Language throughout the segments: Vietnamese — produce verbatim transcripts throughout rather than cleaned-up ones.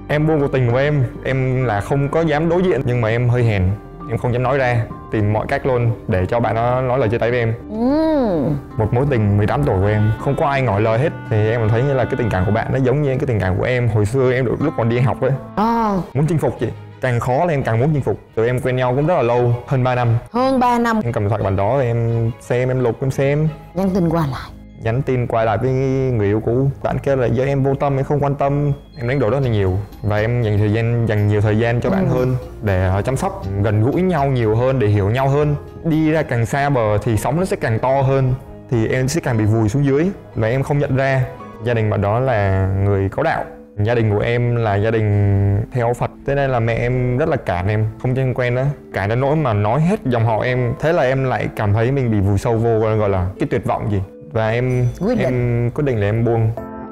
Em buông cuộc tình của em, em là không có dám đối diện, nhưng mà em hơi hèn, em không dám nói ra, tìm mọi cách luôn để cho bạn nó nói lời chia tay với em. Ừ. Một mối tình mười tám tuổi của em, không có ai ngỏ lời hết, thì em thấy như là cái tình cảm của bạn nó giống như cái tình cảm của em hồi xưa em lúc còn đi học ấy. À. Muốn chinh phục chị, càng khó là em càng muốn chinh phục. Tụi em quen nhau cũng rất là lâu, hơn ba năm. Hơn ba năm. Em cầm điện thoại bạn đó em xem, em lục, em xem. Nhắn tin qua lại. Nhắn tin qua lại với người yêu cũ. Bạn kêu là do em vô tâm, em không quan tâm. Em đánh đổi rất là nhiều. Và em dành thời gian, dành nhiều thời gian cho ừ. bạn hơn, để chăm sóc, gần gũi nhau nhiều hơn, để hiểu nhau hơn. Đi ra càng xa bờ thì sóng nó sẽ càng to hơn, thì em sẽ càng bị vùi xuống dưới. Và em không nhận ra gia đình bạn đó là người có đạo. Gia đình của em là gia đình theo Phật, thế nên là mẹ em rất là cản em, không cho em quen nữa. Cản đến nỗi mà nói hết dòng họ em. Thế là em lại cảm thấy mình bị vùi sâu vô, gọi là cái tuyệt vọng gì. Và em quyết định. em quyết định là em buông.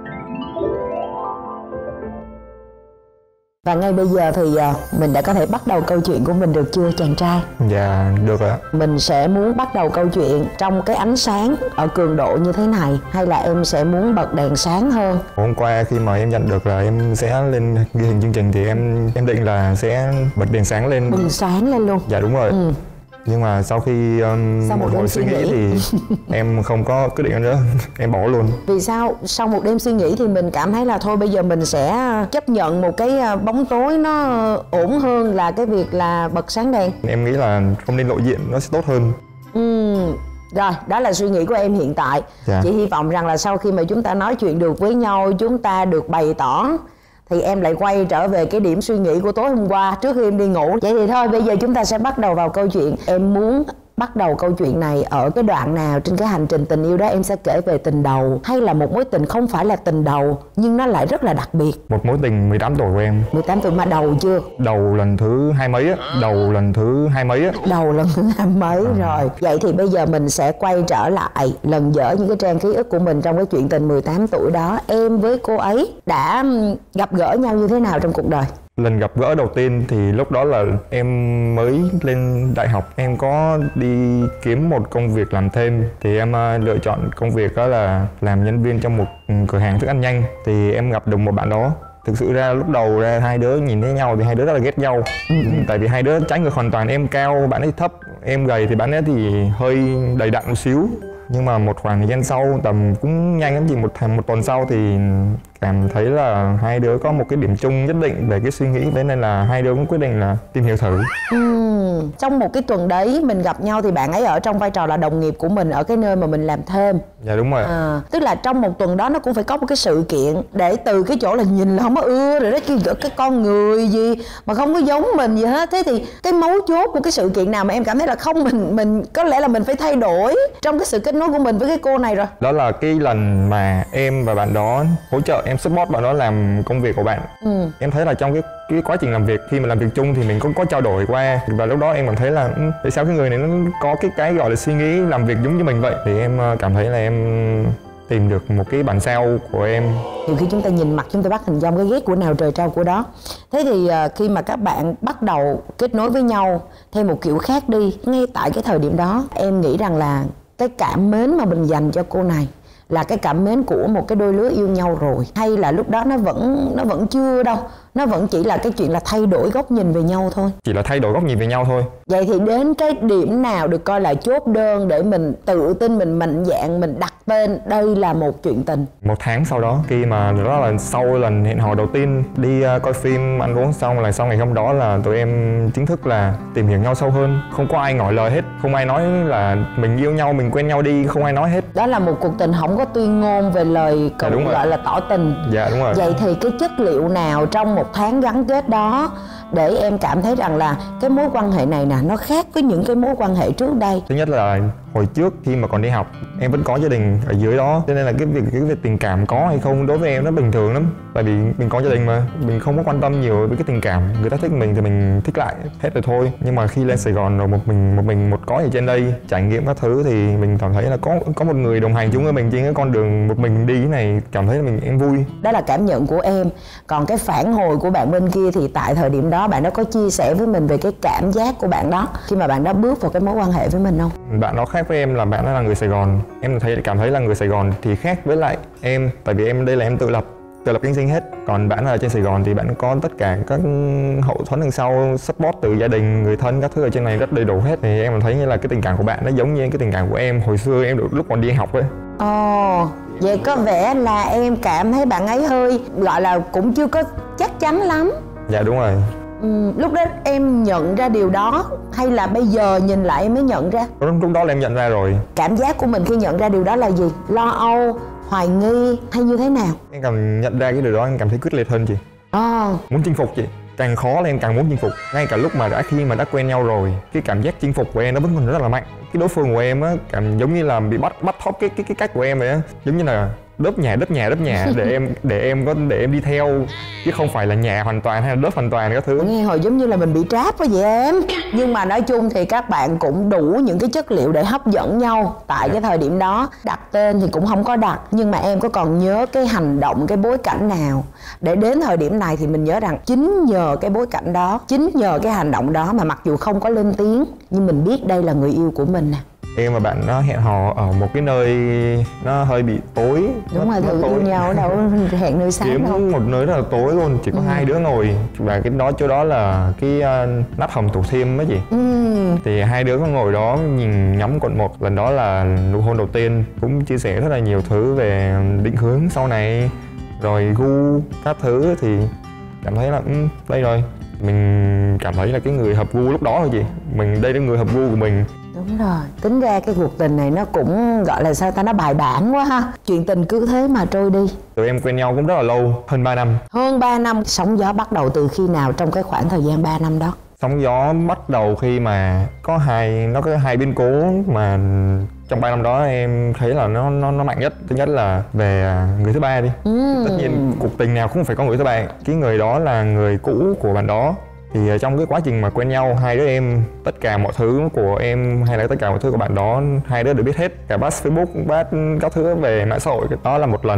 Và ngay bây giờ thì mình đã có thể bắt đầu câu chuyện của mình được chưa chàng trai? Dạ được ạ. Mình sẽ muốn bắt đầu câu chuyện trong cái ánh sáng ở cường độ như thế này, hay là em sẽ muốn bật đèn sáng hơn? Hôm qua khi mà em nhận được là em sẽ lên ghi hình chương trình thì em em định là sẽ bật đèn sáng lên. Bật sáng lên luôn. Dạ đúng rồi. Ừ. Nhưng mà sau khi um, sau một, một hồi suy nghĩ, nghĩ thì em không có quyết định nữa, em bỏ luôn. Vì sao? Sau một đêm suy nghĩ thì mình cảm thấy là thôi bây giờ mình sẽ chấp nhận một cái bóng tối nó ổn hơn là cái việc là bật sáng đèn. Em nghĩ là không nên lộ diện, nó sẽ tốt hơn. Ừ. Rồi, đó là suy nghĩ của em hiện tại. Dạ. Chị hy vọng rằng là sau khi mà chúng ta nói chuyện được với nhau, chúng ta được bày tỏ, thì em lại quay trở về cái điểm suy nghĩ của tối hôm qua trước khi em đi ngủ. Vậy thì thôi, bây giờ chúng ta sẽ bắt đầu vào câu chuyện. Em muốn bắt đầu câu chuyện này ở cái đoạn nào trên cái hành trình tình yêu đó? Em sẽ kể về tình đầu, hay là một mối tình không phải là tình đầu nhưng nó lại rất là đặc biệt? Một mối tình mười tám tuổi của em. mười tám tuổi mà đầu chưa? Đầu lần thứ hai mấy á. Đầu lần thứ hai mấy á. Đầu lần thứ hai mấy à. Rồi. Vậy thì bây giờ mình sẽ quay trở lại lần dở những cái trang ký ức của mình trong cái chuyện tình mười tám tuổi đó. Em với cô ấy đã gặp gỡ nhau như thế nào trong cuộc đời? Lần gặp gỡ đầu tiên thì lúc đó là em mới lên đại học. Em có đi kiếm một công việc làm thêm. Thì em uh, lựa chọn công việc đó là làm nhân viên trong một cửa hàng thức ăn nhanh. Thì em gặp được một bạn đó. Thực sự ra lúc đầu ra hai đứa nhìn thấy nhau thì hai đứa rất là ghét nhau. ừ. Tại vì hai đứa trái ngược hoàn toàn. Em cao, bạn ấy thấp. Em gầy thì bạn ấy thì hơi đầy đặn một xíu. Nhưng mà một khoảng thời gian sau, tầm cũng nhanh lắm, chỉ một một tuần sau thì cảm thấy là hai đứa có một cái điểm chung nhất định về cái suy nghĩ, thế nên là hai đứa cũng quyết định là tìm hiểu thử. Ừ. Trong một cái tuần đấy mình gặp nhau thì bạn ấy ở trong vai trò là đồng nghiệp của mình ở cái nơi mà mình làm thêm. Dạ đúng rồi. À, tức là trong một tuần đó nó cũng phải có một cái sự kiện để từ cái chỗ là nhìn là không có ưa rồi đó, cái, cái con người gì mà không có giống mình gì hết. Thế thì cái mấu chốt của cái sự kiện nào mà em cảm thấy là không, mình mình có lẽ là mình phải thay đổi trong cái sự kết nối của mình với cái cô này rồi? Đó là cái lần mà em và bạn đó hỗ trợ em support bạn đó làm công việc của bạn. ừ. Em thấy là trong cái cái quá trình làm việc, khi mà làm việc chung thì mình cũng có trao đổi qua, và lúc đó em cảm thấy là tại sao cái người này nó có cái cái gọi là suy nghĩ làm việc giống như mình vậy. Thì em cảm thấy là em tìm được một cái bản sao của em. Nhiều khi chúng ta nhìn mặt chúng ta bắt hình dong cái ghét của nào trời trao của đó. Thế thì khi mà các bạn bắt đầu kết nối với nhau theo một kiểu khác đi, ngay tại cái thời điểm đó em nghĩ rằng là cái cảm mến mà mình dành cho cô này là cái cảm mến của một cái đôi lứa yêu nhau rồi, hay là lúc đó nó vẫn nó vẫn chưa đâu, nó vẫn chỉ là cái chuyện là thay đổi góc nhìn về nhau thôi? Chỉ là thay đổi góc nhìn về nhau thôi. Vậy thì đến cái điểm nào được coi là chốt đơn để mình tự tin, mình mạnh dạn, mình đặt tên đây là một chuyện tình? Một tháng sau đó, khi mà đó là sau lần hẹn hò đầu tiên, đi uh, coi phim ăn uống xong là sau ngày hôm đó là tụi em chính thức là tìm hiểu nhau sâu hơn. Không có ai ngỏ lời hết, không ai nói là mình yêu nhau, mình quen nhau đi, không ai nói hết. Đó là một cuộc tình không có tuyên ngôn về lời cầu, dạ, gọi là tỏ tình. Dạ đúng rồi. Vậy thì cái chất liệu nào trong một tháng gắn kết đó để em cảm thấy rằng là cái mối quan hệ này nè nó khác với những cái mối quan hệ trước đây? Thứ nhất là hồi trước khi mà còn đi học em vẫn có gia đình ở dưới đó, cho nên là cái việc cái việc tình cảm có hay không đối với em nó bình thường lắm. Tại vì mình có gia đình mà, mình không có quan tâm nhiều với cái tình cảm. Người ta thích mình thì mình thích lại hết rồi thôi. Nhưng mà khi lên Sài Gòn rồi một mình một mình một có ở trên đây trải nghiệm các thứ thì mình cảm thấy là có có một người đồng hành chung với mình trên cái con đường một mình đi này, cảm thấy là mình em vui. Đó là cảm nhận của em. Còn cái phản hồi của bạn bên kia thì tại thời điểm đó bạn đã có chia sẻ với mình về cái cảm giác của bạn đó khi mà bạn đã bước vào cái mối quan hệ với mình không? Bạn đó khác với em là bạn đó là người Sài Gòn. Em thấy cảm thấy là người Sài Gòn thì khác với lại em, tại vì em đây là em tự lập. tự lập kinh doanh hết. Còn bạn ở trên Sài Gòn thì bạn có tất cả các hậu thuẫn đằng sau, support từ gia đình, người thân các thứ ở trên này rất đầy đủ hết. Thì em thấy như là cái tình cảm của bạn nó giống như cái tình cảm của em hồi xưa em lúc còn đi học ấy. Ồ, vậy có vẻ là em cảm thấy bạn ấy hơi gọi là cũng chưa có chắc chắn lắm. Dạ đúng rồi. Ừ, lúc đó em nhận ra điều đó hay là bây giờ nhìn lại em mới nhận ra? Lúc, lúc đó là em nhận ra rồi. Cảm giác của mình khi nhận ra điều đó là gì? Lo âu, hoài nghi hay như thế nào? Em cảm nhận ra cái điều đó em cảm thấy quyết liệt hơn chị. À. Muốn chinh phục chị. Càng khó là em càng muốn chinh phục. Ngay cả lúc mà đã khi mà đã quen nhau rồi, cái cảm giác chinh phục của em nó vẫn còn rất là mạnh. Cái đối phương của em á, cảm giống như là bị bắt bắt thóp cái cái cái cách của em vậy á, giống như là đớp nhà đớp nhà đớp nhà để em để em có để em đi theo, chứ không phải là nhà hoàn toàn hay là đớp hoàn toàn các thứ. Nghe hồi giống như là mình bị trap quá vậy em. Nhưng mà nói chung thì các bạn cũng đủ những cái chất liệu để hấp dẫn nhau tại cái thời điểm đó. Đặt tên thì cũng không có đặt, nhưng mà em có còn nhớ cái hành động, cái bối cảnh nào để đến thời điểm này thì mình nhớ rằng chính nhờ cái bối cảnh đó, chính nhờ cái hành động đó mà mặc dù không có lên tiếng nhưng mình biết đây là người yêu của mình nè. Em và bạn nó hẹn hò ở một cái nơi nó hơi bị tối. Đúng nó, rồi, thử yêu nhau ở đâu hẹn nơi sáng kiếm đâu. một nơi rất là tối luôn, chỉ có ừ. hai đứa ngồi. Và cái đó chỗ đó là cái uh, nắp hầm Thủ Thiêm á chị. Ừ. Thì hai đứa có ngồi đó nhìn ngắm quận một. Lần đó là nụ hôn đầu tiên. Cũng chia sẻ rất là nhiều thứ về định hướng sau này, rồi gu các thứ. Thì cảm thấy là um, đây rồi, mình cảm thấy là cái người hợp gu lúc đó thôi chị. Mình đây là người hợp gu của mình. Đúng rồi, tính ra cái cuộc tình này nó cũng gọi là sao ta, nó bài bản quá ha. Chuyện tình cứ thế mà trôi đi. Tụi em quen nhau cũng rất là lâu, hơn ba năm. Hơn ba năm, sóng gió bắt đầu từ khi nào trong cái khoảng thời gian ba năm đó? Sóng gió bắt đầu khi mà có hai, nó có hai biến cố mà trong ba năm đó em thấy là nó nó nó mạnh nhất. Thứ nhất là về người thứ ba đi. Ừ. Tất nhiên cuộc tình nào cũng phải có người thứ ba. Cái người đó là người cũ của bạn đó. Thì trong cái quá trình mà quen nhau, hai đứa em, tất cả mọi thứ của em hay là tất cả mọi thứ của bạn đó, hai đứa đều biết hết. Cả pass Facebook, pass các thứ về mạng xã hội. Đó là một lần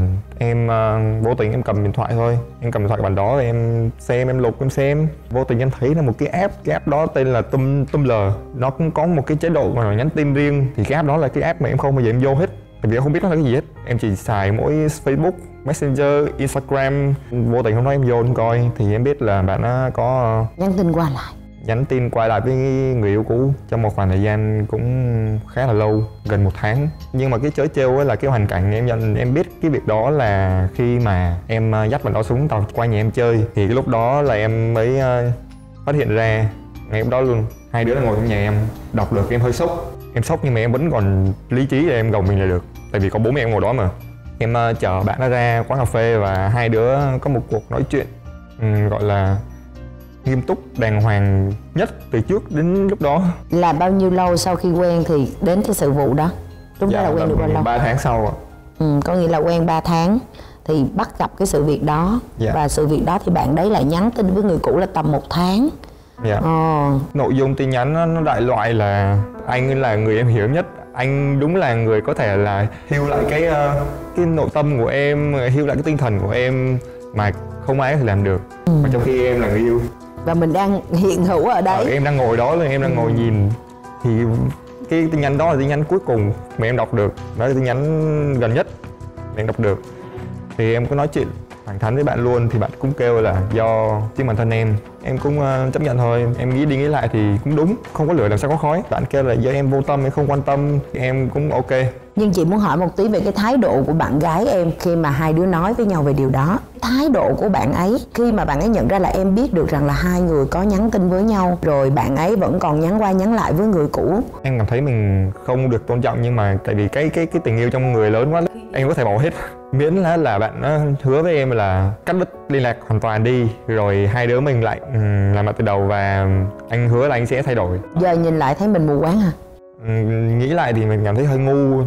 em uh, vô tình em cầm điện thoại thôi. Em cầm điện thoại của bạn đó và em xem, em lục, em xem. Vô tình em thấy là một cái app, cái app đó tên là Tum, Tumblr. Nó cũng có một cái chế độ mà nhắn tin riêng. Thì cái app đó là cái app mà em không bao giờ em vô hết. Tại vì em không biết nó là cái gì hết. Em chỉ xài mỗi Facebook, Messenger, Instagram. Vô tình hôm đó em vô em coi thì em biết là bạn nó có nhắn tin qua lại Nhắn tin qua lại với người yêu cũ trong một khoảng thời gian cũng khá là lâu, gần một tháng. Nhưng mà cái trớ trêu ấy là cái hoàn cảnh em nhận, em biết cái việc đó là khi mà em dắt bạn đó xuống tàu qua nhà em chơi. Thì cái lúc đó là em mới phát hiện ra ngày hôm đó luôn. Hai đứa là ngồi trong nhà em, đọc được em hơi sốc. Em sốc nhưng mà em vẫn còn lý trí để em gồng mình lại được. Tại vì có bố mẹ em ngồi đó mà. Em uh, chở bạn nó ra quán cà phê và hai đứa có một cuộc nói chuyện um, gọi là nghiêm túc, đàng hoàng nhất từ trước đến lúc đó. Là bao nhiêu lâu sau khi quen thì đến cái sự vụ đó? Lúc dạ, đó là quen được bao lâu? ba tháng sau ạ. Ừ, có nghĩa là quen ba tháng thì bắt gặp cái sự việc đó. Dạ. Và sự việc đó thì bạn đấy lại nhắn tin với người cũ là tầm một tháng. Dạ. Ờ. Nội dung tin nhắn nó, nó đại loại là anh là người em hiểu nhất, anh đúng là người có thể là heal lại cái uh, cái nội tâm của em, heal lại cái tinh thần của em mà không ai có thể làm được. Ừ. Mà trong khi em là người yêu và mình đang hiện hữu ở đấy. Ờ, em đang ngồi đó, em đang ừ. ngồi nhìn thì cái tin nhắn đó là tin nhắn cuối cùng mà em đọc được, đó là tin nhắn gần nhất mà em đọc được. Thì em có nói chuyện thẳng thắn với bạn luôn, thì bạn cũng kêu là do chính bản thân em. Em cũng uh, chấp nhận thôi, em nghĩ đi nghĩ lại thì cũng đúng, không có lửa làm sao có khói. Bạn kêu là do em vô tâm, em không quan tâm, em cũng ok. Nhưng chị muốn hỏi một tí về cái thái độ của bạn gái em khi mà hai đứa nói với nhau về điều đó. Thái độ của bạn ấy khi mà bạn ấy nhận ra là em biết được rằng là hai người có nhắn tin với nhau, rồi bạn ấy vẫn còn nhắn qua nhắn lại với người cũ. Em cảm thấy mình không được tôn trọng, nhưng mà tại vì cái cái cái tình yêu trong người lớn quá, em có thể bỏ hết. Miễn là là bạn hứa với em là cắt đứt liên lạc hoàn toàn đi, rồi hai đứa mình lại um, làm lại từ đầu, và anh hứa là anh sẽ thay đổi. Giờ nhìn lại thấy mình mù quáng hả? Um, nghĩ lại thì mình cảm thấy hơi ngu.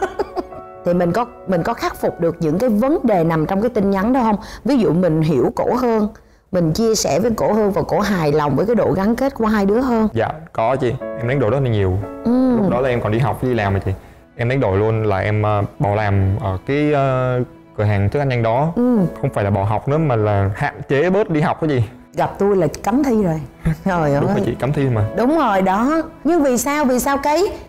Thì mình có mình có khắc phục được những cái vấn đề nằm trong cái tin nhắn đó không? Ví dụ mình hiểu cổ hơn, mình chia sẻ với cổ hơn và cổ hài lòng với cái độ gắn kết của hai đứa hơn. Dạ có chị, em đánh đổi rất là nhiều. Ừ. Lúc đó là em còn đi học đi làm mà chị. Em đánh đổi luôn là em uh, bỏ làm ở cái uh, cửa hàng thức ăn nhanh đó. Ừ. Không phải là bỏ học nữa mà là hạn chế bớt đi học cái gì. Gặp tôi là cấm thi rồi. Trời ơi. Đúng rồi chị, cấm thi mà. Đúng rồi đó. Nhưng vì sao, vì sao cái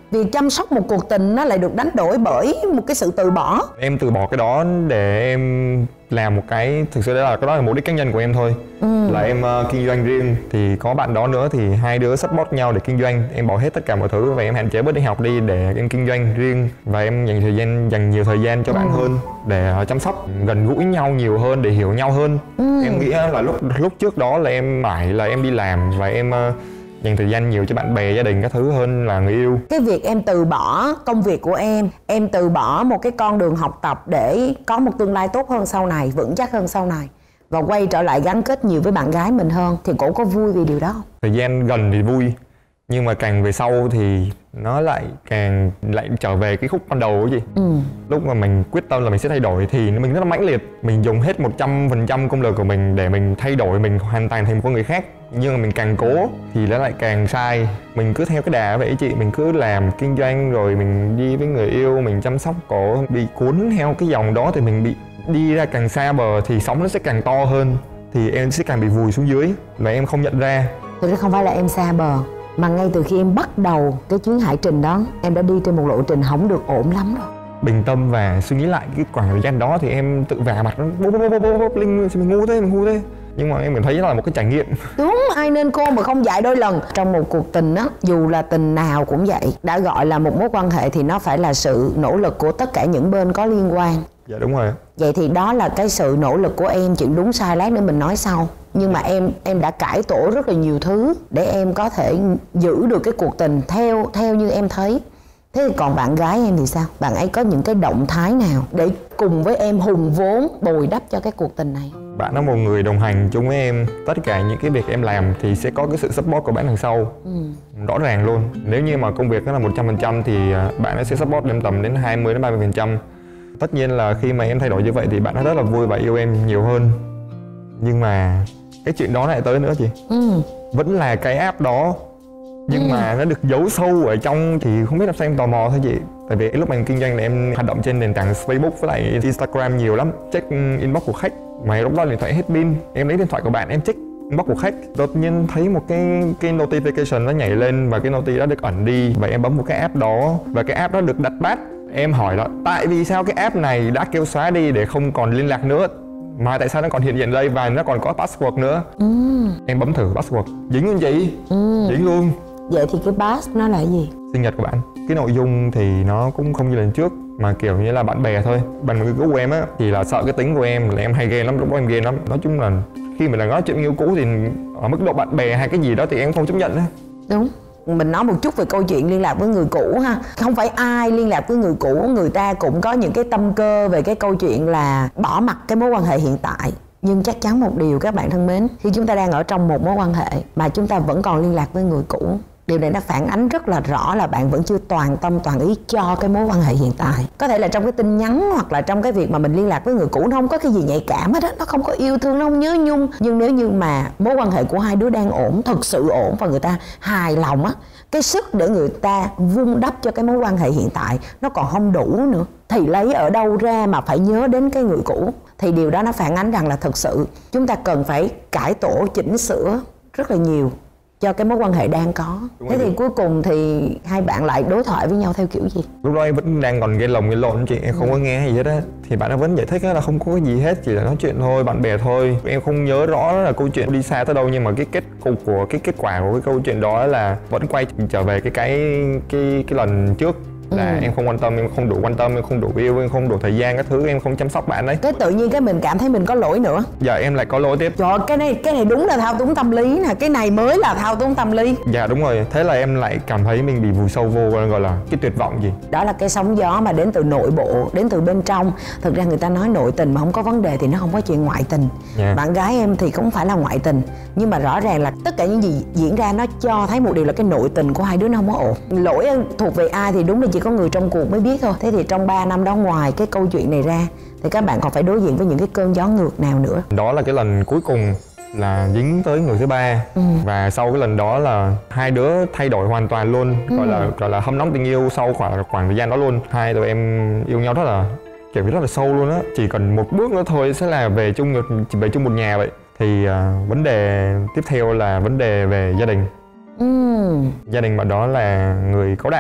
việc chăm sóc một cuộc tình nó lại được đánh đổi bởi một cái sự từ bỏ. Em từ bỏ cái đó để em làm một cái, thực sự đó là cái đó là mục đích cá nhân của em thôi. ừ. Là em uh, kinh doanh riêng, thì có bạn đó nữa thì hai đứa support nhau để kinh doanh. Em bỏ hết tất cả mọi thứ và em hạn chế bớt đi học đi để em kinh doanh riêng, và em dành thời gian dành nhiều thời gian cho ừ. bạn hơn để uh, chăm sóc, gần gũi nhau nhiều hơn, để hiểu nhau hơn. ừ. Em nghĩ là lúc lúc trước đó là em phải là em đi làm và em uh, dành thời gian nhiều cho bạn bè, gia đình các thứ hơn là người yêu. Cái việc em từ bỏ công việc của em, em từ bỏ một cái con đường học tập để có một tương lai tốt hơn sau này, vững chắc hơn sau này, và quay trở lại gắn kết nhiều với bạn gái mình hơn, thì cổ có vui vì điều đó không? Thời gian gần thì vui, nhưng mà càng về sau thì nó lại càng lại trở về cái khúc ban đầu ấy chị. ừ. Lúc mà mình quyết tâm là mình sẽ thay đổi thì mình rất là mãnh liệt, mình dùng hết một trăm phần trăm công lực của mình để mình thay đổi mình hoàn toàn thành một con người khác. Nhưng mà mình càng cố thì nó lại càng sai. Mình cứ theo cái đà vậy chị, mình cứ làm kinh doanh rồi mình đi với người yêu, mình chăm sóc cổ, bị cuốn theo cái dòng đó thì mình bị đi ra càng xa bờ thì sóng nó sẽ càng to hơn, thì em sẽ càng bị vùi xuống dưới và em không nhận ra. Thực ra không phải là em xa bờ, mà ngay từ khi em bắt đầu cái chuyến hải trình đó, em đã đi trên một lộ trình không được ổn lắm rồi. Bình tâm và suy nghĩ lại cái khoảng thời gian đó thì em tự vả mặt nó bố bố bố bố bố Linh, mình ngu thế, mình ngu thế. Nhưng mà em mình thấy nó là một cái trải nghiệm. Đúng, ai nên cô mà không dạy đôi lần. Trong một cuộc tình á, dù là tình nào cũng vậy, đã gọi là một mối quan hệ thì nó phải là sự nỗ lực của tất cả những bên có liên quan. Dạ đúng rồi. Vậy thì đó là cái sự nỗ lực của em, chuyện đúng sai lát nữa mình nói sau. Nhưng mà em em đã cải tổ rất là nhiều thứ để em có thể giữ được cái cuộc tình theo theo như em thấy. Thế thì còn bạn gái em thì sao? Bạn ấy có những cái động thái nào để cùng với em hùng vốn bồi đắp cho cái cuộc tình này? Bạn là một người đồng hành chung với em. Tất cả những cái việc em làm thì sẽ có cái sự support của bạn đằng sau. ừ. Rõ ràng luôn. Nếu như mà công việc nó là một trăm phần trăm thì bạn ấy sẽ support em tầm đến hai mươi đến ba mươi phần trăm. Tất nhiên là khi mà em thay đổi như vậy thì bạn ấy rất là vui và yêu em nhiều hơn. Nhưng mà cái chuyện đó lại tới nữa chị. ừ. Vẫn là cái app đó, nhưng ừ. mà nó được giấu sâu ở trong thì không biết làm sao em tò mò thôi chị. Tại vì lúc mà em kinh doanh là em hoạt động trên nền tảng Facebook với lại Instagram nhiều lắm, check inbox của khách. Mà lúc đó điện thoại hết pin, em lấy điện thoại của bạn em check inbox của khách, đột nhiên thấy một cái cái notification nó nhảy lên và cái noti đó được ẩn đi, và em bấm một cái app đó và cái app đó được đặt badge. Em hỏi là tại vì sao cái app này đã kêu xóa đi để không còn liên lạc nữa, mà tại sao nó còn hiện diện đây và nó còn có password nữa. ừ. Em bấm thử password, dính luôn chị. ừ. Dính luôn. Vậy thì cái pass nó là gì? Sinh nhật của bạn. Cái nội dung thì nó cũng không như lần trước, mà kiểu như là bạn bè thôi. Bạn người cũ của em á thì là sợ cái tính của em là em hay ghen lắm, lúc đó em ghen lắm. Nói chung là khi mà là nói chuyện yêu cũ thì ở mức độ bạn bè hay cái gì đó thì em không chấp nhận á. Đúng. Mình nói một chút về câu chuyện liên lạc với người cũ ha. Không phải ai liên lạc với người cũ, người ta cũng có những cái tâm cơ về cái câu chuyện là bỏ mặc cái mối quan hệ hiện tại. Nhưng chắc chắn một điều các bạn thân mến, khi chúng ta đang ở trong một mối quan hệ mà chúng ta vẫn còn liên lạc với người cũ, điều này nó phản ánh rất là rõ là bạn vẫn chưa toàn tâm toàn ý cho cái mối quan hệ hiện tại. Có thể là trong cái tin nhắn hoặc là trong cái việc mà mình liên lạc với người cũ nó không có cái gì nhạy cảm hết á, nó không có yêu thương, nó không nhớ nhung. Nhưng nếu như mà mối quan hệ của hai đứa đang ổn, thực sự ổn và người ta hài lòng á, cái sức để người ta vun đắp cho cái mối quan hệ hiện tại nó còn không đủ nữa, thì lấy ở đâu ra mà phải nhớ đến cái người cũ. Thì điều đó nó phản ánh rằng là thực sự chúng ta cần phải cải tổ, chỉnh sửa rất là nhiều cho cái mối quan hệ đang có. Đúng. Thế thì cuối cùng thì hai bạn lại đối thoại với nhau theo kiểu gì? Lúc đó em vẫn đang còn gây lồng gây lộn chị, em không ừ. có nghe gì hết á. Thì bạn ấy vẫn giải thích là không có cái gì hết, chỉ là nói chuyện thôi, bạn bè thôi. Em không nhớ rõ là câu chuyện đi xa tới đâu, nhưng mà cái kết cục của cái kết quả của cái câu chuyện đó là vẫn quay trở về cái cái cái cái lần trước. Là ừ. em không quan tâm, em không đủ quan tâm, em không đủ yêu, em không đủ thời gian các thứ, em không chăm sóc bạn đấy. Cái tự nhiên cái mình cảm thấy mình có lỗi nữa. Dạ em lại có lỗi tiếp. Trời, cái này cái này đúng là thao túng tâm lý nè, cái này mới là thao túng tâm lý. Dạ đúng rồi, thế là em lại cảm thấy mình bị vùi sâu vô, gọi là cái tuyệt vọng gì. Đó là cái sóng gió mà đến từ nội bộ, đến từ bên trong. Thực ra người ta nói nội tình mà không có vấn đề thì nó không có chuyện ngoại tình. Yeah. Bạn gái em thì cũng phải là ngoại tình, nhưng mà rõ ràng là tất cả những gì diễn ra nó cho thấy một điều là cái nội tình của hai đứa nó không có ổn. Lỗi thuộc về ai thì đúng là chỉ có người trong cuộc mới biết thôi. Thế thì trong ba năm đó, ngoài cái câu chuyện này ra thì các bạn còn phải đối diện với những cái cơn gió ngược nào nữa? Đó là cái lần cuối cùng là dính tới người thứ ba. ừ. Và sau cái lần đó là hai đứa thay đổi hoàn toàn luôn. ừ. Gọi là gọi là hâm nóng tình yêu sau khoảng khoảng thời gian đó luôn. Hai tụi em yêu nhau rất là kiểu rất là sâu luôn á. Chỉ cần một bước nữa thôi sẽ là về chung chỉ về chung một nhà vậy. Thì uh, vấn đề tiếp theo là vấn đề về gia đình. ừ. Gia đình bạn đó là người có đạo,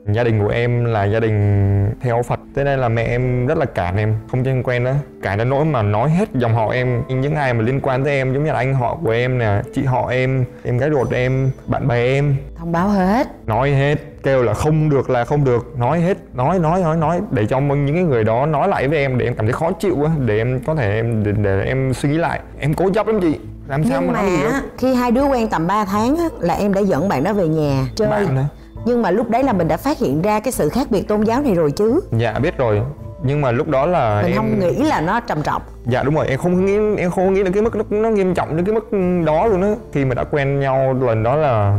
Gia đình của em là gia đình theo Phật, thế nên là mẹ em rất là cản em, không cho em quen nữa. Cản đến nỗi mà nói hết dòng họ em, những ai mà liên quan tới em, giống như là anh họ của em nè, chị họ em, em gái ruột em, bạn bè em, thông báo hết, nói hết, kêu là không được là không được, nói hết, nói nói nói nói để cho những cái người đó nói lại với em để em cảm thấy khó chịu á, để em có thể em để, để em suy nghĩ lại. Em cố chấp lắm chị, làm sao nhưng mà, mà khi hai đứa quen tầm ba tháng á, là em đã dẫn bạn đó về nhà chơi. Bạn đó. Nhưng mà lúc đấy là mình đã phát hiện ra cái sự khác biệt tôn giáo này rồi chứ? Dạ biết rồi, nhưng mà lúc đó là mình em không nghĩ là nó trầm trọng. Dạ đúng rồi, em không nghĩ em không nghĩ là cái mức nó, nó nghiêm trọng đến cái mức đó luôn á. Khi mà đã quen nhau lần đó là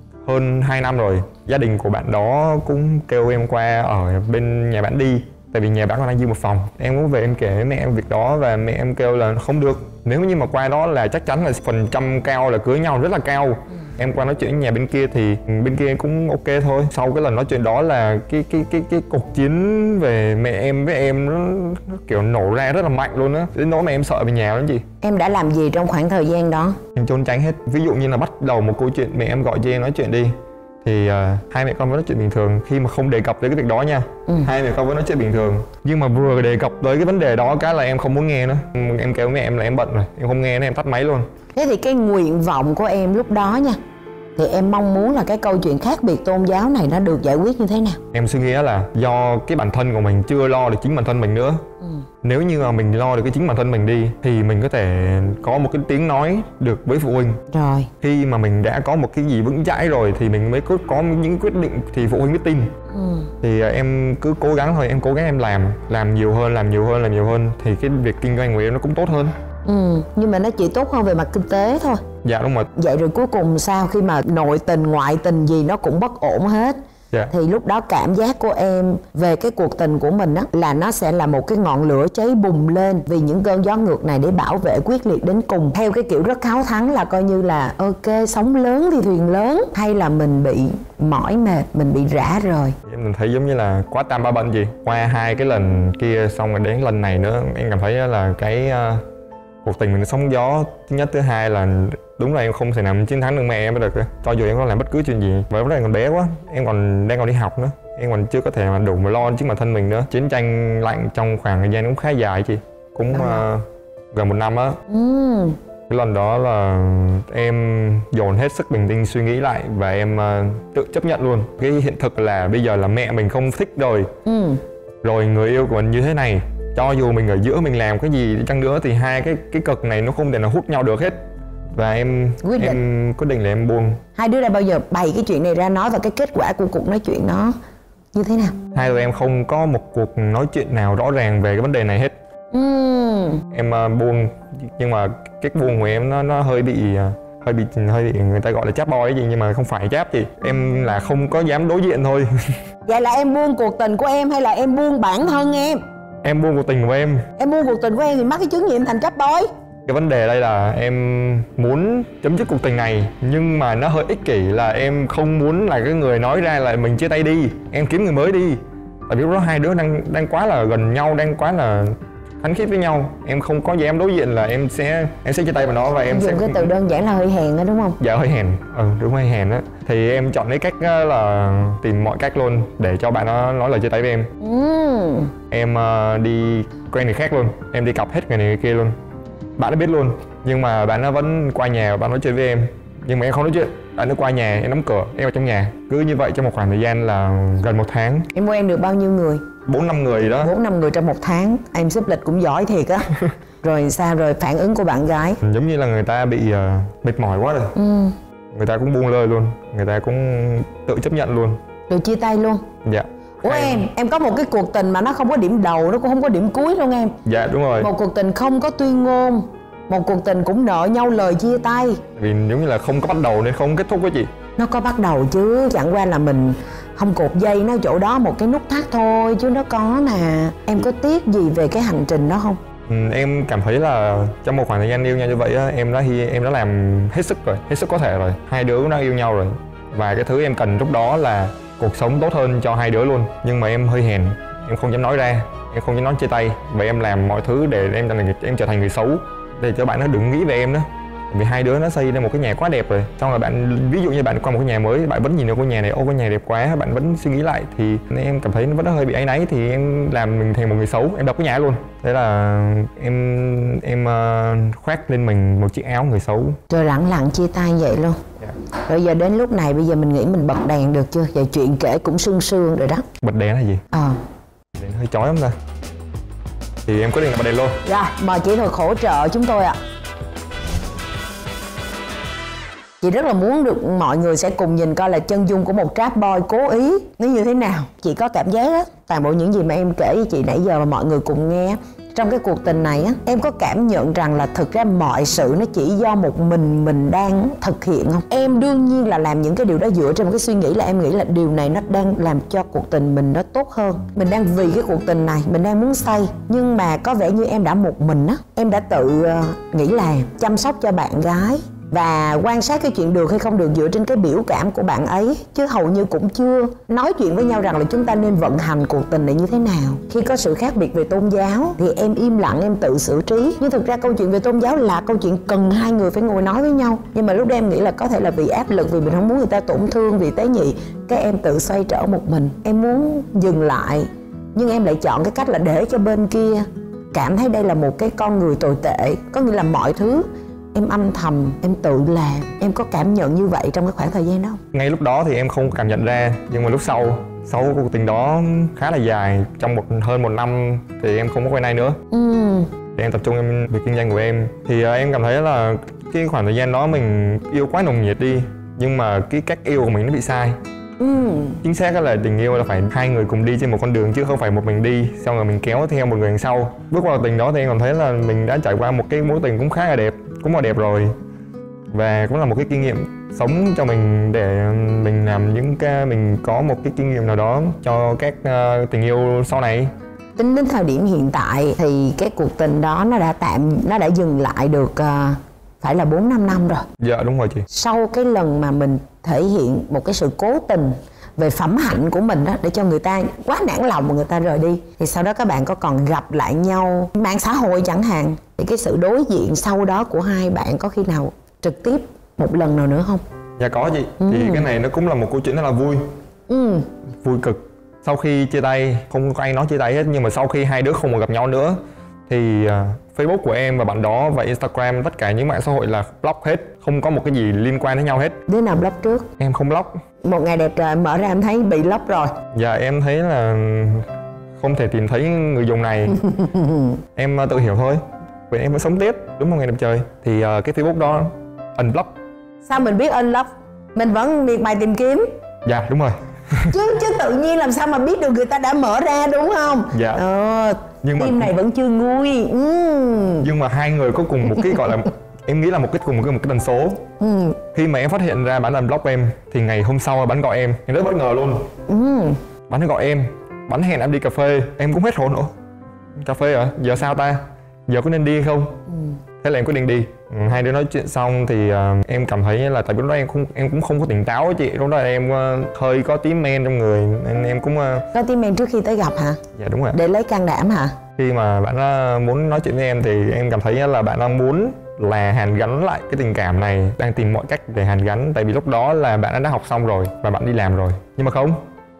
hơn hai năm rồi, gia đình của bạn đó cũng kêu em qua ở bên nhà bạn đi, tại vì nhà bạn còn đang dư một phòng. Em cũng về em kể với mẹ em việc đó và mẹ em kêu là không được, nếu như mà qua đó là chắc chắn là phần trăm cao là cưới nhau rất là cao. ừ. Em qua nói chuyện với nhà bên kia thì bên kia cũng ok thôi. Sau cái lần nói chuyện đó là cái cái cái cái cuộc chiến về mẹ em với em nó, nó kiểu nổ ra rất là mạnh luôn á, đến nỗi mà em sợ về nhà lắm chị. Em đã làm gì trong khoảng thời gian đó? Em trốn tránh hết. Ví dụ như là bắt đầu một câu chuyện mẹ em gọi cho em nói chuyện đi thì uh, hai mẹ con vẫn nói chuyện bình thường khi mà không đề cập tới cái việc đó nha. ừ. Hai mẹ con vẫn nói chuyện bình thường, nhưng mà vừa đề cập tới cái vấn đề đó cái là em không muốn nghe nữa. Em kêu mẹ em là em bận rồi, em không nghe nữa, em tắt máy luôn. Thế thì cái nguyện vọng của em lúc đó nha, thì em mong muốn là cái câu chuyện khác biệt tôn giáo này nó được giải quyết như thế nào? Em suy nghĩ là do cái bản thân của mình chưa lo được chính bản thân mình nữa. ừ. Nếu như mà mình lo được cái chính bản thân mình đi thì mình có thể có một cái tiếng nói được với phụ huynh. Rồi khi mà mình đã có một cái gì vững chãi rồi thì mình mới có, có những quyết định thì phụ huynh mới tin. ừ. Thì em cứ cố gắng thôi, em cố gắng em làm làm nhiều hơn, làm nhiều hơn, làm nhiều hơn thì cái việc kinh doanh của em nó cũng tốt hơn. Ừ, nhưng mà nó chỉ tốt hơn về mặt kinh tế thôi. Dạ đúng rồi. Vậy rồi cuối cùng sao, khi mà nội tình ngoại tình gì nó cũng bất ổn hết, dạ. Thì lúc đó cảm giác của em về cái cuộc tình của mình á là nó sẽ là một cái ngọn lửa cháy bùng lên vì những cơn gió ngược này để bảo vệ quyết liệt đến cùng, theo cái kiểu rất háo thắng là coi như là ok sóng lớn thì thuyền lớn, hay là mình bị mỏi mệt, mình bị rã rời? Em thấy giống như là quá tam ba bận gì, qua hai cái lần kia xong rồi đến lần này nữa em cảm thấy là cái uh... cuộc tình mình nó sóng gió. Thứ nhất, thứ hai là đúng là em không thể nào chiến thắng được mẹ em được. Cho dù em có làm bất cứ chuyện gì, bởi vì còn bé quá, em còn đang còn đi học nữa, em còn chưa có thể mà đủ mà lo chính bản thân mình nữa. Chiến tranh lạnh trong khoảng thời gian cũng khá dài chị, cũng uh, gần một năm á. ừ. Cái lần đó là em dồn hết sức bình tĩnh suy nghĩ lại và em uh, tự chấp nhận luôn cái hiện thực là bây giờ là mẹ mình không thích rồi. ừ. Rồi người yêu của mình như thế này, cho dù mình ở giữa mình làm cái gì đi chăng nữa thì hai cái cái cực này nó không thể nào hút nhau được hết. Và em quyết định. em quyết định là em buông. Hai đứa đã bao giờ bày cái chuyện này ra nói và cái kết quả của cuộc nói chuyện nó như thế nào? Hai đứa em không có một cuộc nói chuyện nào rõ ràng về cái vấn đề này hết. ừ. Em uh, buông, nhưng mà cái buông của em nó nó hơi bị uh, hơi bị hơi bị người ta gọi là cháp boy cái gì, nhưng mà không phải cháp gì, em là không có dám đối diện thôi. Vậy là em buông cuộc tình của em hay là em buông bản thân em? Em buông cuộc tình của em. Em buông cuộc tình của em thì mắc cái chứng nghiệm thành trap boy. Cái vấn đề đây là em muốn chấm dứt cuộc tình này, nhưng mà nó hơi ích kỷ là em không muốn là cái người nói ra là mình chia tay đi, em kiếm người mới đi. Tại vì lúc đó hai đứa đang đang quá là gần nhau, đang quá là khăng khít với nhau, em không có dám đối diện là em sẽ em sẽ chia tay vào nó. Và em, em sẽ dùng cái từ đơn giản là hơi hèn đó đúng không? Dạ hơi hèn, ừ đúng hơi hèn á. Thì em chọn cái cách là tìm mọi cách luôn để cho bạn nó nói lời chia tay với em. ừ. Em uh, đi quen người khác luôn, em đi cặp hết người này người kia luôn. Bạn nó biết luôn, nhưng mà bạn nó vẫn qua nhà và bạn nói chuyện với em. Nhưng mà em không nói chuyện, bạn nó qua nhà, em đóng cửa, em ở trong nhà. Cứ như vậy trong một khoảng thời gian là gần một tháng. Em quen được bao nhiêu người? Bốn năm người đó. Bốn năm người trong một tháng, em xếp lịch cũng giỏi thiệt á. Rồi sao, rồi phản ứng của bạn gái? Giống như là người ta bị uh, mệt mỏi quá rồi. ừ. Người ta cũng buông lơi luôn, người ta cũng tự chấp nhận luôn. Rồi chia tay luôn? Dạ. Ủa hay... em, em có một cái cuộc tình mà nó không có điểm đầu, nó cũng không có điểm cuối luôn em. Dạ đúng rồi. Một cuộc tình không có tuyên ngôn, một cuộc tình cũng nợ nhau lời chia tay. Vì giống như là không có bắt đầu nên không kết thúc với chị. Nó có bắt đầu chứ, chẳng qua là mình không cột dây nó chỗ đó một cái nút thắt thôi chứ nó có nè. Em có tiếc gì về cái hành trình đó không? Ừ, em cảm thấy là trong một khoảng thời gian yêu nhau như vậy á, em đã em đã làm hết sức rồi, hết sức có thể rồi. Hai đứa cũng đã yêu nhau rồi. Và cái thứ em cần lúc đó là cuộc sống tốt hơn cho hai đứa luôn. Nhưng mà em hơi hèn, em không dám nói ra, em không dám nói chia tay. Và em làm mọi thứ để em trở thành, em trở thành người xấu, để cho bạn nó đừng nghĩ về em nữa. Vì hai đứa nó xây lên một cái nhà quá đẹp rồi, xong rồi bạn ví dụ như bạn qua một cái nhà mới, bạn vẫn nhìn được ngôi nhà này, ô cái nhà đẹp quá, bạn vẫn suy nghĩ lại thì em cảm thấy nó vẫn hơi bị áy náy, thì em làm mình thành một người xấu, em đập cái nhà luôn. Thế là em em uh, khoác lên mình một chiếc áo người xấu. Rồi lặng lặng chia tay vậy luôn. Yeah. Rồi giờ đến lúc này bây giờ mình nghĩ mình bật đèn được chưa? Giờ chuyện kể cũng sương sương rồi đó. Bật đèn là gì? Ờ. Đèn hơi chói lắm ta. Thì em quyết định là bật đèn luôn. Rồi, mời kỹ thuật hỗ trợ chúng tôi ạ. À. Chị rất là muốn được mọi người sẽ cùng nhìn coi là chân dung của một trap boy cố ý nó như thế nào. Chị có cảm giác á, toàn bộ những gì mà em kể với chị nãy giờ mà mọi người cùng nghe trong cái cuộc tình này á, em có cảm nhận rằng là thực ra mọi sự nó chỉ do một mình mình đang thực hiện không? Em đương nhiên là làm những cái điều đó dựa trên một cái suy nghĩ là em nghĩ là điều này nó đang làm cho cuộc tình mình nó tốt hơn. Mình đang vì cái cuộc tình này, mình đang muốn xây. Nhưng mà có vẻ như em đã một mình á, em đã tự uh, nghĩ là chăm sóc cho bạn gái và quan sát cái chuyện được hay không được dựa trên cái biểu cảm của bạn ấy, chứ hầu như cũng chưa nói chuyện với nhau rằng là chúng ta nên vận hành cuộc tình này như thế nào. Khi có sự khác biệt về tôn giáo thì em im lặng, em tự xử trí, nhưng thực ra câu chuyện về tôn giáo là câu chuyện cần hai người phải ngồi nói với nhau. Nhưng mà lúc đó em nghĩ là có thể là vì áp lực, vì mình không muốn người ta tổn thương, vì tế nhị, cái em tự xoay trở một mình. Em muốn dừng lại, nhưng em lại chọn cái cách là để cho bên kia cảm thấy đây là một cái con người tồi tệ. Có nghĩa là mọi thứ em âm thầm, em tự làm. Em có cảm nhận như vậy trong cái khoảng thời gian đó không? Ngay lúc đó thì em không cảm nhận ra, nhưng mà lúc sau, sau cuộc tình đó khá là dài, trong một hơn một năm thì em không có quen ai nữa. Ừ. Thì em tập trung em việc kinh doanh của em. Thì uh, em cảm thấy là cái khoảng thời gian đó mình yêu quá nồng nhiệt đi, nhưng mà cái cách yêu của mình nó bị sai. Ừ. Chính xác là tình yêu là phải hai người cùng đi trên một con đường, chứ không phải một mình đi xong rồi mình kéo theo một người đằng sau. Bước vào tình đó thì em cảm thấy là mình đã trải qua một cái mối tình cũng khá là đẹp, cũng là đẹp rồi, và cũng là một cái kinh nghiệm sống cho mình để mình làm những cái, mình có một cái kinh nghiệm nào đó cho các uh, tình yêu sau này. Tính đến thời điểm hiện tại thì cái cuộc tình đó nó đã tạm, nó đã dừng lại được uh, phải là bốn năm năm rồi. Dạ đúng rồi chị. Sau cái lần mà mình thể hiện một cái sự cố tình về phẩm hạnh của mình đó để cho người ta quá nản lòng mà người ta rời đi, thì sau đó các bạn có còn gặp lại nhau mạng xã hội chẳng hạn, thì cái sự đối diện sau đó của hai bạn có khi nào trực tiếp một lần nào nữa không? Dạ có chị. Ừ. Thì cái này nó cũng là một câu chuyện rất là vui. Ừ. Vui cực. Sau khi chia tay, không có ai nói chia tay hết, nhưng mà sau khi hai đứa không còn gặp nhau nữa thì uh, Facebook của em và bạn đó và Instagram, tất cả những mạng xã hội là block hết, không có một cái gì liên quan đến nhau hết. Đứa nào block trước? Em không block. Một ngày đẹp trời mở ra em thấy bị block rồi. Dạ em thấy là không thể tìm thấy người dùng này. Em tự hiểu thôi, vì em vẫn sống tiếp. Đúng một ngày đẹp trời thì uh, cái Facebook đó unblock. Sao mình biết unblock? Mình vẫn miệt mài tìm kiếm. Dạ đúng rồi. chứ chứ tự nhiên làm sao mà biết được người ta đã mở ra, đúng không? Dạ. Ờ, nhưng tim mà... này vẫn chưa nguôi. Ừ. Nhưng mà hai người có cùng một cái gọi là em nghĩ là một cái cùng một cái, một cái tần số. Ừ. Khi mà em phát hiện ra bạn unblock em thì ngày hôm sau bạn gọi em, em rất bất ngờ luôn. Ừ. Bạn gọi em, bạn hẹn em đi cà phê, em cũng hết hồn. Ủa, cà phê à? Giờ sao ta? Giờ có nên đi hay không? Ừ. Thế là em quyết định đi. Ừ, hai đứa nói chuyện xong thì uh, em cảm thấy là tại vì lúc đó em không em cũng không có tỉnh táo ấy chị. Lúc đó là em uh, hơi có tí men trong người nên em cũng uh... có tí men trước khi tới gặp hả? Dạ đúng rồi. Để lấy can đảm hả? Khi mà bạn uh, muốn nói chuyện với em thì em cảm thấy là bạn đang muốn là hàn gắn lại cái tình cảm này, đang tìm mọi cách để hàn gắn. Tại vì lúc đó là bạn đã học xong rồi và bạn đi làm rồi. Nhưng mà không,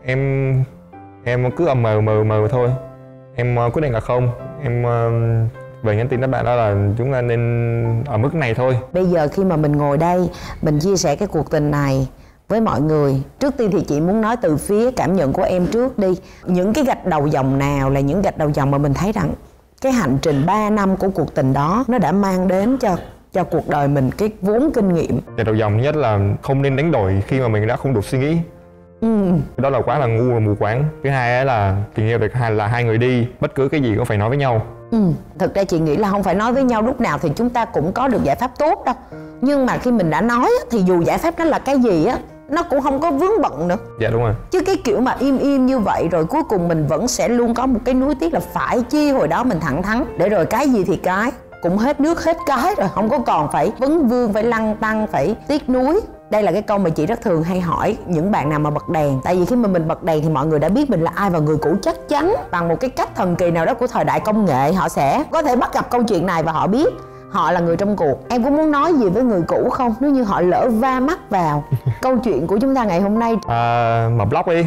em em cứ ầm mờ mờ mờ thôi. Em uh, quyết định là không. Em uh, về nhắn tin với bạn đó là chúng ta nên ở mức này thôi. Bây giờ khi mà mình ngồi đây, mình chia sẻ cái cuộc tình này với mọi người, trước tiên thì chị muốn nói từ phía cảm nhận của em trước đi. Những cái gạch đầu dòng nào là những gạch đầu dòng mà mình thấy rằng cái hành trình ba năm của cuộc tình đó nó đã mang đến cho cho cuộc đời mình cái vốn kinh nghiệm? Gạch đầu dòng nhất là không nên đánh đổi khi mà mình đã không đủ suy nghĩ. Ừ. Đó là quá là ngu và mù quáng. Thứ hai là tình yêu được là hai người đi, bất cứ cái gì cũng phải nói với nhau. Ừ. Thực ra chị nghĩ là không phải nói với nhau lúc nào thì chúng ta cũng có được giải pháp tốt đâu. Nhưng mà khi mình đã nói thì dù giải pháp đó là cái gì á, nó cũng không có vướng bận nữa. Dạ đúng rồi. Chứ cái kiểu mà im im như vậy rồi cuối cùng mình vẫn sẽ luôn có một cái nuối tiếc là phải chi hồi đó mình thẳng thắn, để rồi cái gì thì cái cũng hết nước hết cái rồi, không có còn phải vấn vương, phải lăn tăn, phải tiếc nuối. Đây là cái câu mà chị rất thường hay hỏi những bạn nào mà bật đèn. Tại vì khi mà mình bật đèn thì mọi người đã biết mình là ai, và người cũ chắc chắn bằng một cái cách thần kỳ nào đó của thời đại công nghệ họ sẽ có thể bắt gặp câu chuyện này và họ biết. họ là người trong cuộc. Em có muốn nói gì với người cũ không, nếu như họ lỡ va mắt vào câu chuyện của chúng ta ngày hôm nay? À, mở blog đi,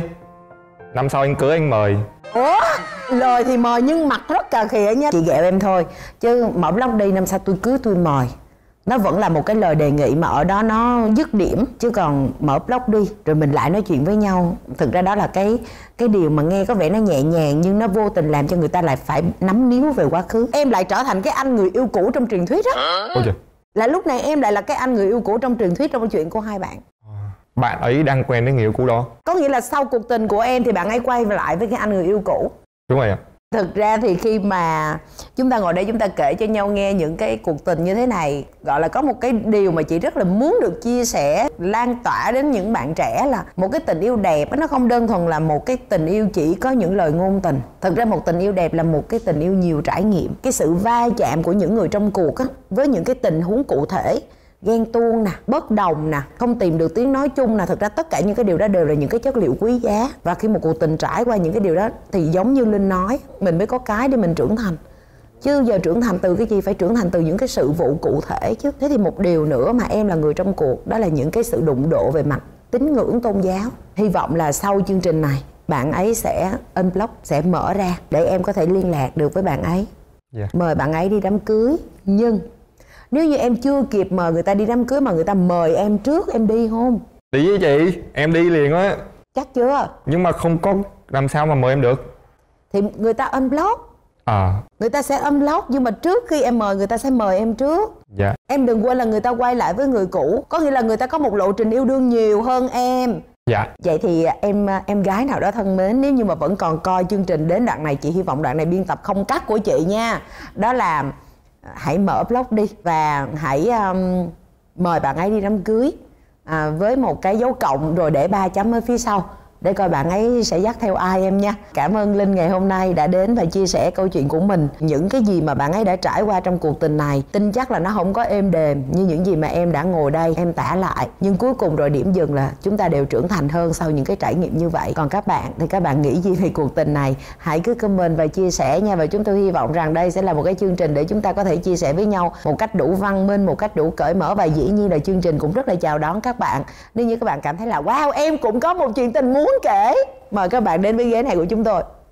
năm sau anh cưới anh mời. Ủa, lời thì mời nhưng mặt rất cà khịa nha. Chị ghẹo em thôi, chứ mở blog đi, năm sau tôi cưới tôi mời. Nó vẫn là một cái lời đề nghị mà ở đó nó dứt điểm. Chứ còn mở blog đi rồi mình lại nói chuyện với nhau, thực ra đó là cái cái điều mà nghe có vẻ nó nhẹ nhàng, nhưng nó vô tình làm cho người ta lại phải nắm níu về quá khứ. Em lại trở thành cái anh người yêu cũ trong truyền thuyết á. Ôi trời. Là lúc này em lại là cái anh người yêu cũ trong truyền thuyết trong câu chuyện của hai bạn. Bạn ấy đang quen với người yêu cũ đó. Có nghĩa là sau cuộc tình của em thì bạn ấy quay lại với cái anh người yêu cũ. Đúng rồi ạ. Thực ra thì khi mà chúng ta ngồi đây chúng ta kể cho nhau nghe những cái cuộc tình như thế này, gọi là có một cái điều mà chị rất là muốn được chia sẻ, lan tỏa đến những bạn trẻ, là một cái tình yêu đẹp nó không đơn thuần là một cái tình yêu chỉ có những lời ngôn tình. Thực ra một tình yêu đẹp là một cái tình yêu nhiều trải nghiệm. Cái sự va chạm của những người trong cuộc á, với những cái tình huống cụ thể, ghen tuông nè, bất đồng nè, không tìm được tiếng nói chung nè. Thực ra tất cả những cái điều đó đều là những cái chất liệu quý giá. Và khi một cuộc tình trải qua những cái điều đó thì giống như Linh nói, mình mới có cái để mình trưởng thành. Chứ giờ trưởng thành từ cái gì? Phải trưởng thành từ những cái sự vụ cụ thể chứ. Thế thì một điều nữa mà em là người trong cuộc, đó là những cái sự đụng độ về mặt tín ngưỡng tôn giáo. Hy vọng là sau chương trình này bạn ấy sẽ unblock, sẽ mở ra để em có thể liên lạc được với bạn ấy. Yeah. Mời bạn ấy đi đám cưới. Nhưng nếu như em chưa kịp mời người ta đi đám cưới mà người ta mời em trước, em đi không? Đi với chị, em đi liền á. Chắc chưa? Nhưng mà không có làm sao mà mời em được. Thì người ta unblock. À. Người ta sẽ unblock, nhưng mà trước khi em mời người ta sẽ mời em trước. Dạ. Em đừng quên là người ta quay lại với người cũ, có nghĩa là người ta có một lộ trình yêu đương nhiều hơn em. Dạ. Vậy thì em em gái nào đó thân mến, nếu như mà vẫn còn coi chương trình đến đoạn này, chị hy vọng đoạn này biên tập không cắt của chị nha. Đó là hãy mở blog đi và hãy um, mời bạn ấy đi đám cưới à, với một cái dấu cộng rồi để ba chấm ở phía sau để coi bạn ấy sẽ dắt theo ai em nha. Cảm ơn Linh ngày hôm nay đã đến và chia sẻ câu chuyện của mình. Những cái gì mà bạn ấy đã trải qua trong cuộc tình này, tin chắc là nó không có êm đềm như những gì mà em đã ngồi đây em tả lại. Nhưng cuối cùng rồi điểm dừng là chúng ta đều trưởng thành hơn sau những cái trải nghiệm như vậy. Còn các bạn thì các bạn nghĩ gì về cuộc tình này? Hãy cứ comment và chia sẻ nha. Và chúng tôi hy vọng rằng đây sẽ là một cái chương trình để chúng ta có thể chia sẻ với nhau một cách đủ văn minh, một cách đủ cởi mở. Và dĩ nhiên là chương trình cũng rất là chào đón các bạn. Nếu như các bạn cảm thấy là wow, em cũng có một chuyện tình muốn kể, mời các bạn đến với ghế này của chúng tôi.